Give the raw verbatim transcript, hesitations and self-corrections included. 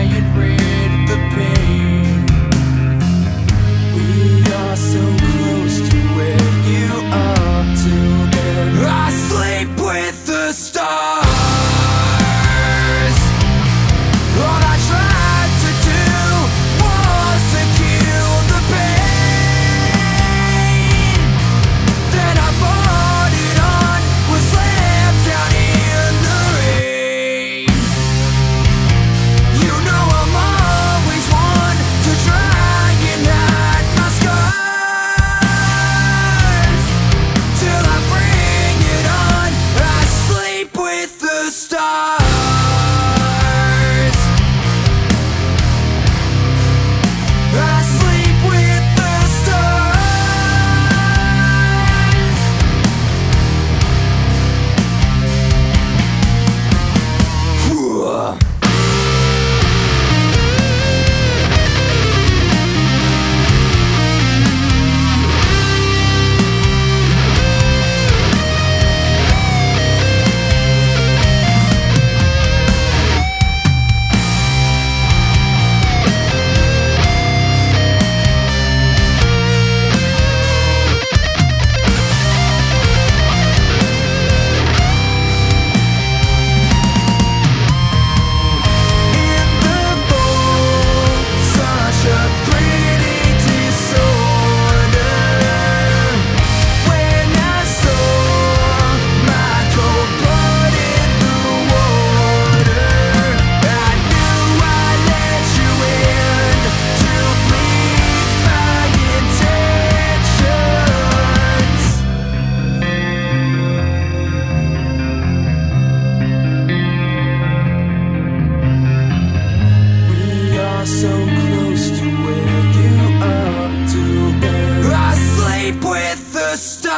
and rid the pain. We are so close to where you are till then. I sleep with the stars. All I tried to do was to kill the pain. Then I fought it on, was left down in the rain. You know I'm always one to try and hide my scars. Till I bring it on, I sleep with the stars. I sleep with the stars. Whoa. In the fold, such a pretty disorder. When I saw my cold blood in the water, I knew I let you in to plead my intentions. We are so close to where you are till then. I sleep with the stars.